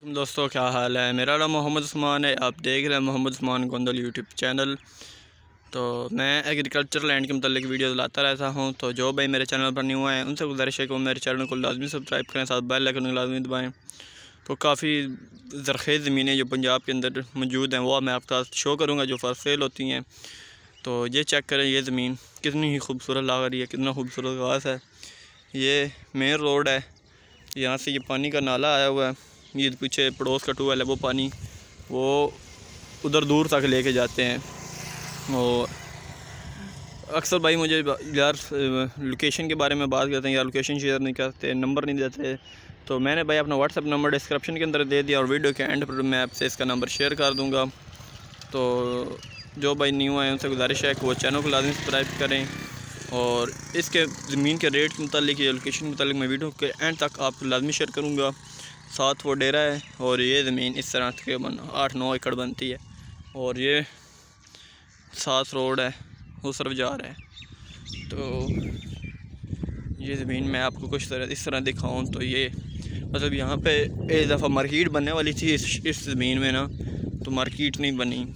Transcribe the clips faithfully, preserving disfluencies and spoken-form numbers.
दोस्तों क्या हाल है। मेरा नाम मोहम्मद उस्मान है। आप देख रहे हैं मोहम्मद उस्मान गोंदल यूट्यूब चैनल। तो मैं एग्रीकल्चर लैंड के मतलब वीडियो लाता रहता हूं। तो जो भाई मेरे चैनल पर न्यू आए हैं उनसे गुजारिश है कि वो मेरे चैनल को लाजमी सब्सक्राइब करें, साथ बेल आइकन को लाजमी दबाएं। तो काफ़ी ज़रख़ेज़ ज़मीनें जो पंजाब के अंदर मौजूद हैं वो मैं आपके साथ शो करूँगा जो फॉर सेल होती हैं। तो ये चेक करें, ये ज़मीन कितनी ही खूबसूरत लग रही है, कितना खूबसूरत घास है। ये मेन रोड है, यहाँ से ये पानी का नाला आया हुआ है। ये पीछे पड़ोस का ट्यूबवेल है, वो पानी वो उधर दूर तक लेके जाते हैं। और अक्सर भाई मुझे यार लोकेशन के बारे में बात करते हैं, यार लोकेशन शेयर नहीं करते, नंबर नहीं देते। तो मैंने भाई अपना व्हाट्सअप नंबर डिस्क्रिप्शन के अंदर दे दिया और वीडियो के एंड पर मैं आपसे इसका नंबर शेयर कर दूँगा। तो जो भाई न्यू आए उनसे गुजारिश है कि वो चैनल को लाजमी सब्सक्राइब करें। और इसके ज़मीन के रेट के मुतालिक या लोकेशन के मुतालिक मैं वीडियो के एंड तक आपको लाजमी शेयर करूँगा। साथ वो डेरा है और ये ज़मीन इस तरह तकरीबन आठ नौ एकड़ बनती है। और ये साथ रोड है, उस तरफ जा रहा है। तो ये ज़मीन मैं आपको कुछ तरह इस तरह दिखाऊं तो ये मतलब यहाँ पे एक दफ़ा मार्केट बनने वाली थी इस इस ज़मीन में ना, तो मार्केट नहीं बनी।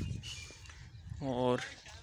और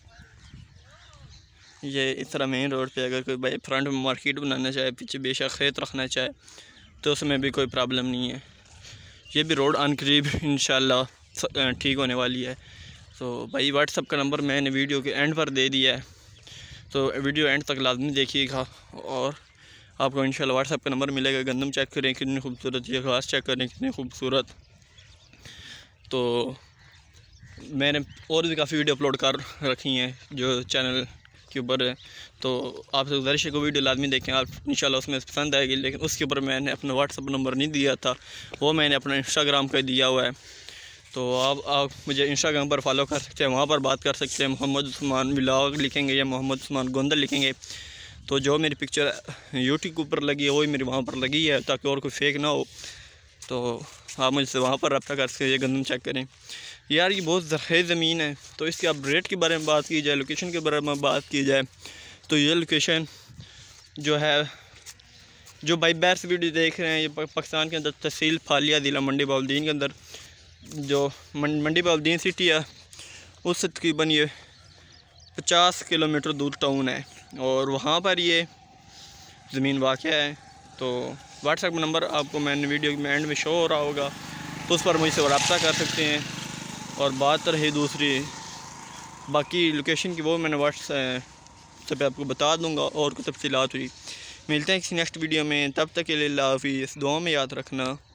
ये इस तरह मेन रोड पे अगर कोई भाई फ्रंट में मार्केट बनाना चाहे, पीछे बेशक खेत रखना चाहे तो उसमें भी कोई प्रॉब्लम नहीं है। ये भी रोड अनकरीब इंशाल्लाह ठीक होने वाली है। तो भाई व्हाट्सअप का नंबर मैंने वीडियो के एंड पर दे दिया है, तो वीडियो एंड तक लाजमी देखिएगा और आपको इंशाल्लाह व्हाट्सअप का नंबर मिलेगा। गंदम चेक करें कितनी खूबसूरत, ये घास चेक करें कितनी खूबसूरत। तो मैंने और भी काफ़ी वीडियो अपलोड कर रखी हैं जो चैनल के ऊपर है। तो आपसे गुजारिश है को वीडियो लाजमी देखें, आप इंशाल्लाह उसमें पसंद आएगी। लेकिन उसके ऊपर मैंने अपना व्हाट्सअप नंबर नहीं दिया था, वो मैंने अपना इंस्टाग्राम का दिया हुआ है। तो आप आप मुझे इंस्टाग्राम पर फॉलो कर सकते हैं, वहाँ पर बात कर सकते हैं। मोहम्मद उस्मान व्लॉग लिखेंगे या मोहम्मद उस्मान गोंदल लिखेंगे तो जो मेरी पिक्चर यूट्यूब के ऊपर लगी है वही मेरी वहाँ पर लगी है, ताकि और कोई फेक ना हो। तो आप मुझसे वहाँ पर रब्ता कर सकते हैं। ये गंदम चेक करें यार, ये बहुत ज़रख़ेज़ ज़मीन है। तो इसके अब रेट के बारे में बात की जाए, लोकेशन के बारे में बात की जाए तो ये लोकेशन जो है, जो भाई बैर से वीडियो देख रहे हैं, ये पाकिस्तान के अंदर तहसील फालिया ज़िला मंडी बहाउद्दीन के अंदर जो मंडी बहाउद्दीन सिटी है उससे तकरीबन ये पचास किलोमीटर दूर टाउन है और वहाँ पर ये ज़मीन वाक़या है। तो व्हाट्सएप नंबर आपको मैंने वीडियो में एंड में शो हो रहा होगा, तो उस पर मुझसे रब्ता कर सकते हैं। और बात रही दूसरी बाकी लोकेशन की, वो मैंने व्हाट्सएप पे आपको बता दूंगा और कुछ तफसीलात हुई। मिलते हैं किसी नेक्स्ट वीडियो में, तब तक के लिए अल्लाह हाफ़िज़। दुआ में याद रखना।